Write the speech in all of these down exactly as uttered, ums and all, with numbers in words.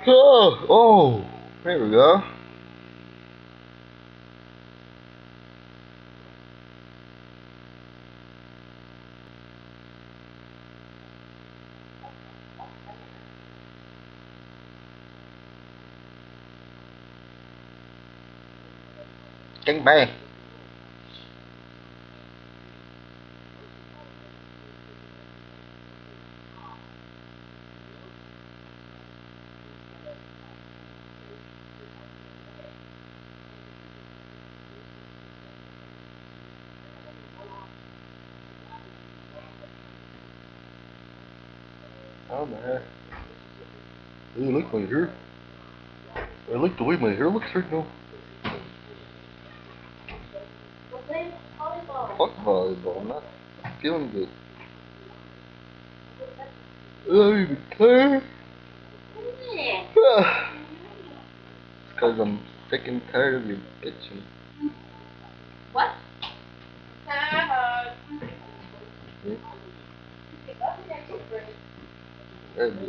Oh, oh, there we go. Cánh bay. Oh man. Hey, look my hair. I like the way my hair looks right now. Fuck volleyball, I'm not feeling good. I'm even tired. It's cause I'm sick and tired of you bitching. What? Hmm? I do.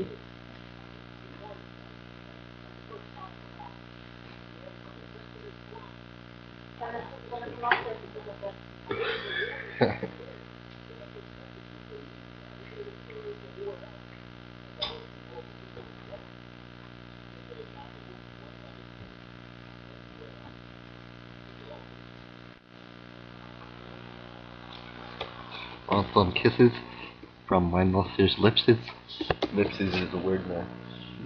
Want some kisses from my monster's lipses? Lipses is the word now.